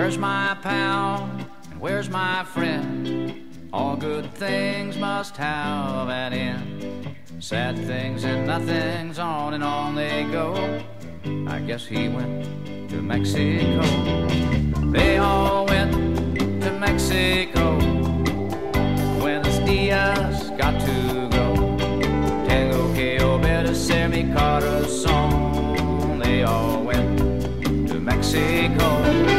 Where's my pal and where's my friend? All good things must have an end. Sad things and nothings, on and on they go. I guess he went to Mexico. They all went to Mexico. Buenos dias, got to go. Tengo que obedecer mi corazón. They all went to Mexico.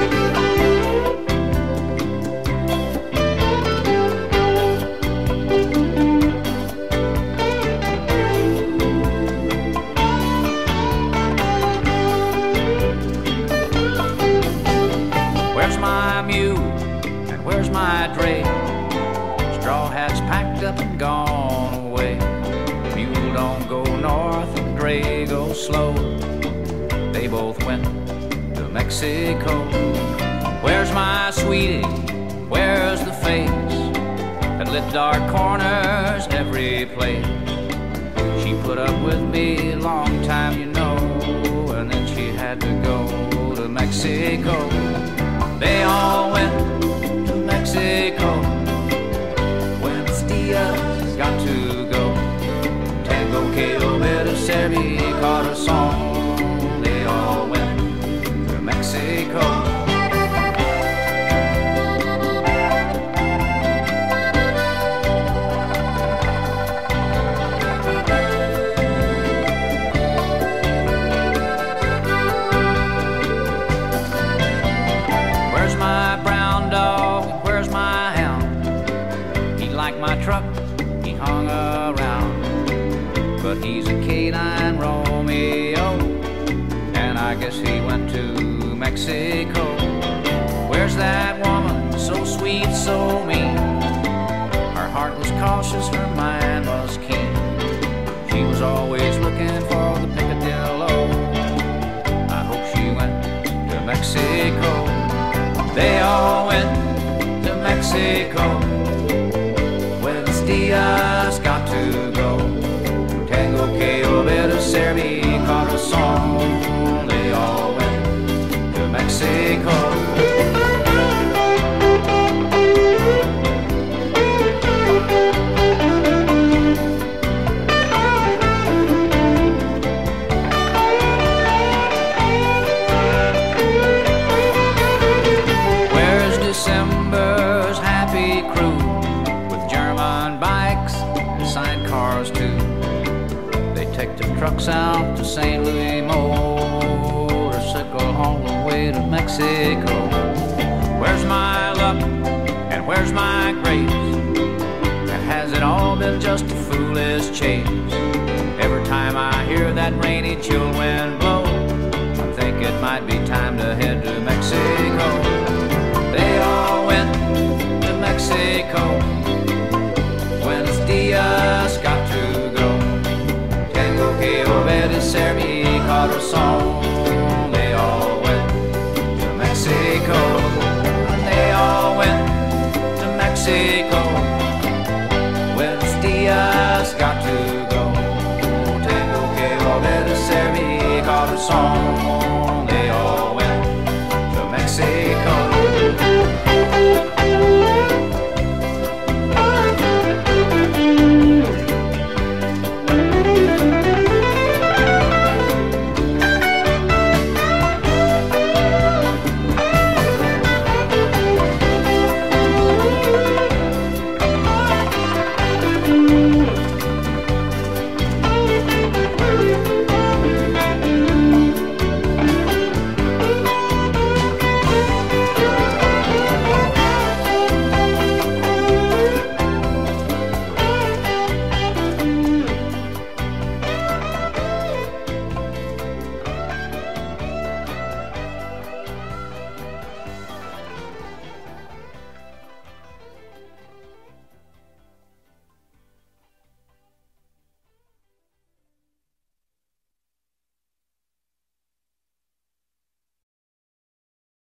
Where's my mule and where's my dray? Straw hats packed up and gone away. Mule don't go north and dray go slow. They both went to Mexico. Where's my sweetie? Where's the face that lit dark corners every place? She put up with me a long time, you know, and then she had to go to Mexico. They all went to Mexico. Buenos dias, got to go. Tengo que obedecer mi corazón. They all went to Mexico. Where's my brown dog? Where's my hound? He liked my truck, he hung around. But he's a canine Romeo, and I guess he went to Mexico. Where's that woman, so sweet, so mean? Her heart was cautious, her mind was keen. She was always looking for the picadillo. I hope she went to Mexico. They all went to Mexico. Buenos dias, got to go. Tengo que obedecer mi corazón. They all went to Mexico. December's happy crew with German bikes and sidecars too. They take the trucks out to St. Louis, motorcycle all the way to Mexico. Where's my luck and where's my grace? And has it all been just a foolish chase? Every time I hear that rainy chill wind blow, I think it might be time to head to Mexico.